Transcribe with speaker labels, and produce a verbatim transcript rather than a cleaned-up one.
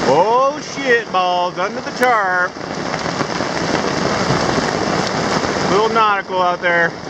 Speaker 1: Oh shit balls, under the tarp. Little nautical out there.